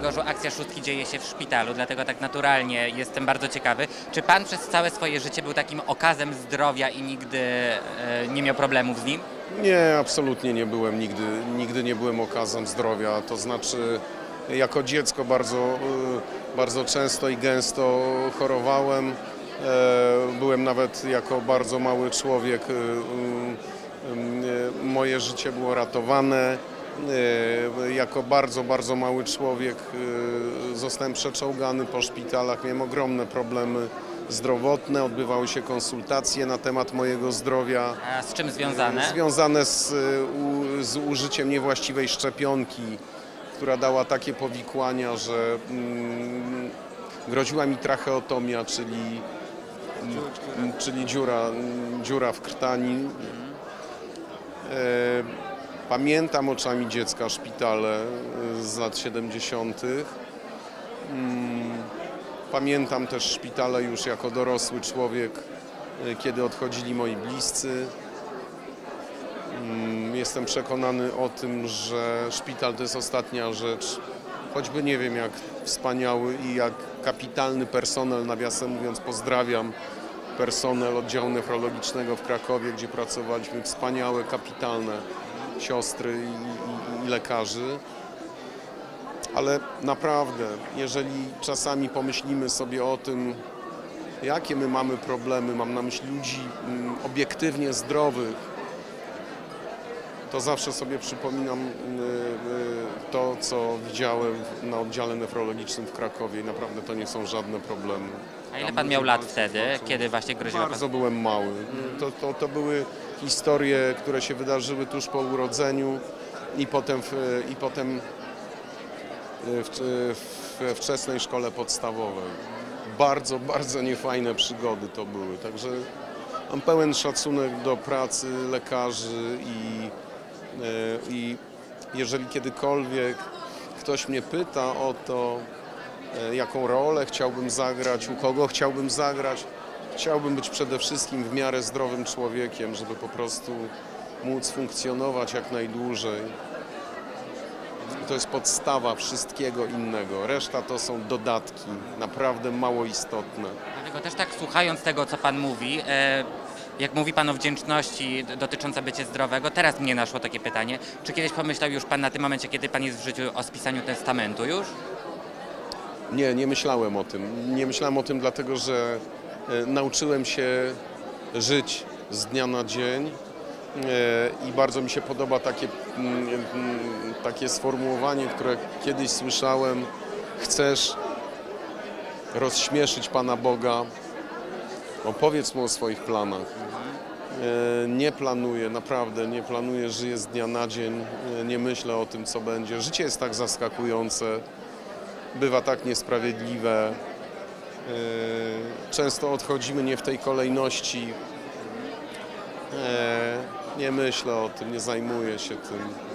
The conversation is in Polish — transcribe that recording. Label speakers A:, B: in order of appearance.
A: tego, że akcja szóstki dzieje się w szpitalu, dlatego tak naturalnie jestem bardzo ciekawy. Czy pan przez całe swoje życie był takim okazem zdrowia i nigdy nie miał problemów z nim?
B: Nie, absolutnie nie byłem nigdy nie byłem okazem zdrowia. To znaczy, jako dziecko bardzo często i gęsto chorowałem. Byłem nawet jako bardzo mały człowiek, moje życie było ratowane. Jako bardzo mały człowiek zostałem przeczołgany po szpitalach, miałem ogromne problemy zdrowotne, odbywały się konsultacje na temat mojego zdrowia.
A: A z czym związane?
B: Związane z użyciem niewłaściwej szczepionki, która dała takie powikłania, że groziła mi tracheotomia, czyli dziura w krtani. Pamiętam oczami dziecka szpitale z lat 70. Pamiętam też szpitale już jako dorosły człowiek, kiedy odchodzili moi bliscy. Jestem przekonany o tym, że szpital to jest ostatnia rzecz, choćby nie wiem jak wspaniały i jak kapitalny personel, nawiasem mówiąc pozdrawiam personel oddziału nefrologicznego w Krakowie, gdzie pracowaliśmy, wspaniałe, kapitalne siostry i lekarzy. Ale naprawdę, jeżeli czasami pomyślimy sobie o tym, jakie my mamy problemy, mam na myśli ludzi obiektywnie zdrowych, to zawsze sobie przypominam to, co widziałem na oddziale nefrologicznym w Krakowie i naprawdę to nie są żadne problemy.
A: A ile pan miał lat wtedy, kiedy właśnie groziła
B: Bardzo byłem mały. To były historie, które się wydarzyły tuż po urodzeniu i potem we wczesnej szkole podstawowej. Bardzo niefajne przygody to były, także mam pełen szacunek do pracy lekarzy i jeżeli kiedykolwiek ktoś mnie pyta o to, jaką rolę chciałbym zagrać, u kogo chciałbym zagrać, chciałbym być przede wszystkim w miarę zdrowym człowiekiem, żeby po prostu móc funkcjonować jak najdłużej. To jest podstawa wszystkiego innego. Reszta to są dodatki, naprawdę mało istotne.
A: Dlatego też tak słuchając tego, co pan mówi, jak mówi pan o wdzięczności dotyczącej bycia zdrowego, teraz mnie naszło takie pytanie, czy kiedyś pomyślał już pan na tym momencie, kiedy pan jest w życiu, o spisaniu testamentu już?
B: Nie myślałem o tym. Nie myślałem o tym dlatego, że nauczyłem się żyć z dnia na dzień i bardzo mi się podoba takie sformułowanie, które kiedyś słyszałem: chcesz rozśmieszyć Pana Boga, opowiedz Mu o swoich planach. Nie planuję, naprawdę nie planuję, żyję z dnia na dzień, nie myślę o tym, co będzie. Życie jest tak zaskakujące, bywa tak niesprawiedliwe. Często odchodzimy nie w tej kolejności. Nie myślę o tym, nie zajmuję się tym.